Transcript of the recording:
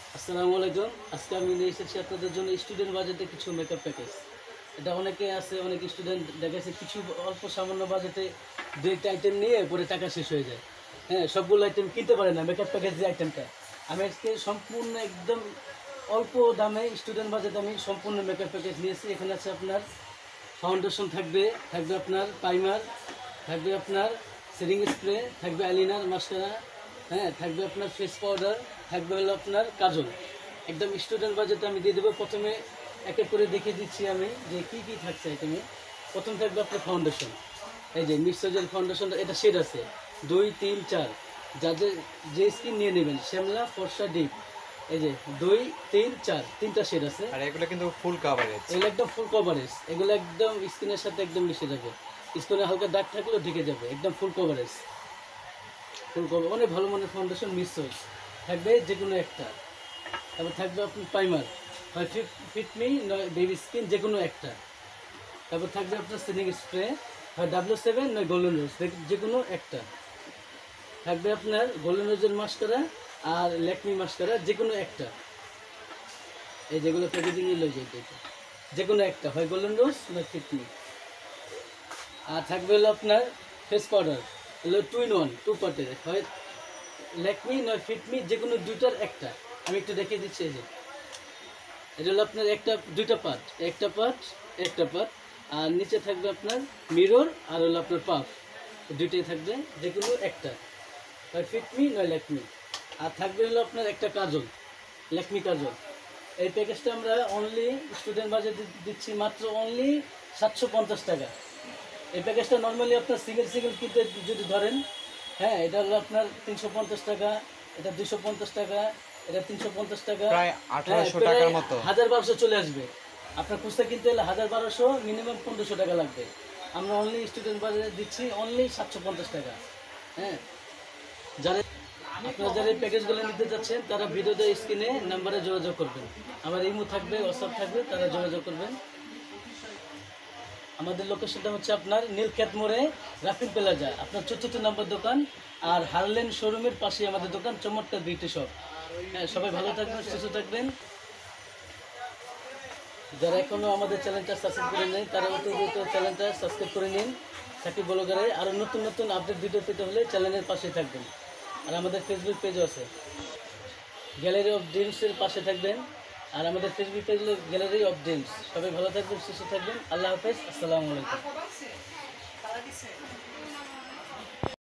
আসসালামু আলাইকুম। আজকে আমি নিয়ে এসেছি আপনাদের জন্য স্টুডেন্ট বাজেটে কিছু মেকআপ প্যাকেজ। এটা অনেকে আছে, অনেক স্টুডেন্ট দেখা যাচ্ছে কিছু অল্প সামান্য বাজেটে দু একটা আইটেম নিয়ে পরে টাকা শেষ হয়ে যায়। হ্যাঁ, সবগুলো আইটেম কিনতে পারে না মেকআপ প্যাকেজ যে আইটেমটা। আমি আজকে সম্পূর্ণ একদম অল্প দামে স্টুডেন্ট বাজেটে আমি সম্পূর্ণ মেকআপ প্যাকেজ নিয়েছি। এখানে আছে আপনার ফাউন্ডেশন থাকবে, থাকবে আপনার প্রাইমার, থাকবে আপনার সেটিং স্প্রে, থাকবে আইলাইনার, মাস্কারা, হ্যাঁ, থাকবে আপনার ফেস পাউডার, থাকবে হলো আপনার কাজল। একদম স্টুডেন্ট বাজেটে আমি দিয়ে দেবো। প্রথমে এক এক করে দেখিয়ে দিচ্ছি আমি যে কী কী থাকছে আইটেমে। প্রথম থাকবে আপনার ফাউন্ডেশন। এই যে মিক্সচার ফাউন্ডেশনটা, এটা শেড আছে 2, 3, 4, যাদের যে স্কিন নিয়ে নেবেন, শ্যামলা, ফর্সা, ডিপ। এই যে 2, 3, 4 তিনটা শেড আছে। আর এগুলো কিন্তু ফুল কভারেজ। এগুলো একদম ফুল কভারেজ, এগুলো একদম স্কিনের সাথে একদম মিশে যাবে। স্কিনে হালকা দাগ থাকলেও ঢেকে যাবে, একদম ফুল কভারেজ। ফুল কভার অনেক ভালো মানের ফাউন্ডেশন মিক্স হয়েছে থাকবে যে কোনো একটা। তারপর থাকবে আপনার প্রাইমার, হয় ফিটমি নয় বেবি স্কিন, যে কোনো একটা। তারপর থাকবে আপনার সেটিং স্প্রে, হয় W7 নয় গোল্ডেন রোজ, যে কোনো একটা। থাকবে আপনার গোল্ডেন রোজের মাস্কারা আর ল্যাকমি মাস্কারা, যে কোনো একটা। এই যেগুলো প্যাকেজিং লয়ে যায় এটা, যে কোনো একটা, হয় গোল্ডেন রোজ নয় ফিটমি। আর থাকবে হলো আপনার ফেস পাউডার, হলো 2 in 1, 2 পার্টের, হয় ল্যাকমি নয় ফিটমি, যে কোনো দুইটার একটা। আমি একটু দেখিয়ে দিচ্ছি। এই যে এটা হলো আপনার একটা, দুইটা পার্ট, একটা পার্ট। আর নিচে থাকবে আপনার মিরর আর হলো আপনার পাফ, দুইটাই থাকবে, যে কোনো একটা, হয় ফিটমি নয় ল্যাকমি। আর থাকবে হলো আপনার একটা কাজল, ল্যাকমি কাজল। এই প্যাকেজটা আমরা অনলি স্টুডেন্ট বাজেটে দিচ্ছি মাত্র অনলি 750 টাকা। এই প্যাকেজটা নর্মালি আপনার সিঙ্গেল কিনতে যদি ধরেন, হ্যাঁ, এটা হলো আপনার 350 টাকা, এটা 250 টাকা, এটা 350 টাকা, প্রায় হ্যাঁ, 1800 প্রায় টাকার মতো। 1200 চলে আসবে। আপনার খুচরা কিনতে হলে 1200, মিনিমাম 1500 টাকা লাগবে। আমরা অনলি স্টুডেন্ট বাজারে দিচ্ছি অনলি 750 টাকা। হ্যাঁ, যারা আপনারা যারা এই প্যাকেজগুলো নিতে যাচ্ছেন তারা ভিডিওতে স্ক্রিনে নাম্বারে যোগাযোগ করবেন। আমার ইমো থাকবে, হোয়াটসঅ্যাপ থাকবে, তারা যোগাযোগ করবেন। আমাদের লোকেশনটা হচ্ছে আপনার নীলক্ষেত মোড়ে, রাফিল প্লাজা, আপনার 44 নম্বর দোকান। আর হারলেন শোরুমের পাশে আমাদের দোকান, চমৎকার বিউটি শপ। হ্যাঁ, সবাই ভালো থাকবেন, সুস্থ থাকবেন। যারা এখনও আমাদের চ্যানেলটা সাবস্ক্রাইব করে নেন তারা অতি দ্রুত চ্যানেলটা সাবস্ক্রাইব করে নিন। সাকিব ব্লগারে আরও নতুন নতুন আপডেট ভিডিও পেতে হলে চ্যানেলের পাশে থাকবেন। আর আমাদের ফেসবুক পেজও আছে, গ্যালারি অফ ড্রিমসের পাশে থাকবেন। আর আমাদের ফেসবুক পেজ হলো গ্যালারি অফ ড্রিমস। সবাই ভালো থাকবেন, সুস্থ থাকবেন। আল্লাহ হাফেজ, আসসালামু আলাইকুম।